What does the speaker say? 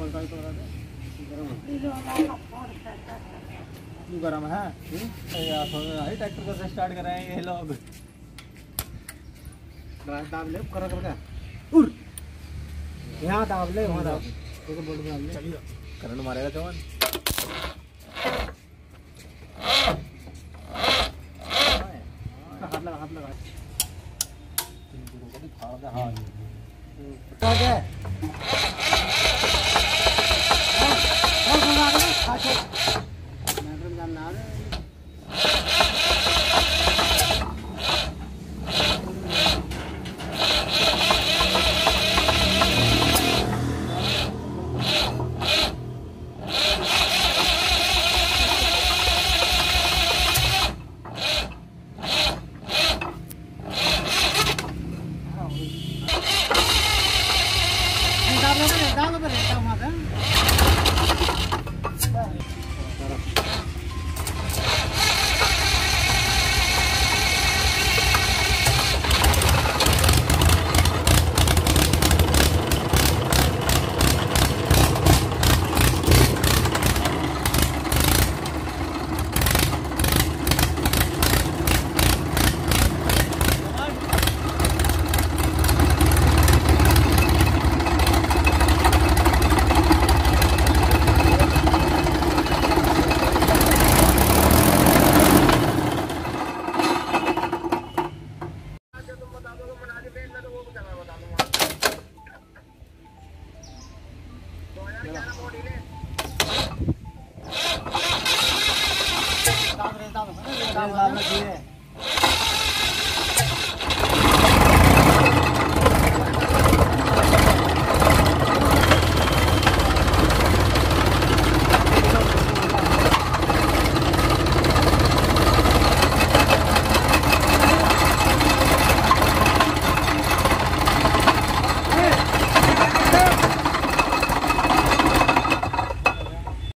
गरम है यार, ट्रैक्टर को से स्टार्ट कराएंगे ये लोग। दाब ले करो कर उर यहाँ दाब ले, वहाँ दाब तो बोर्ड में दाब ले। चलिए करंट मारेगा जवान। हाथ लगा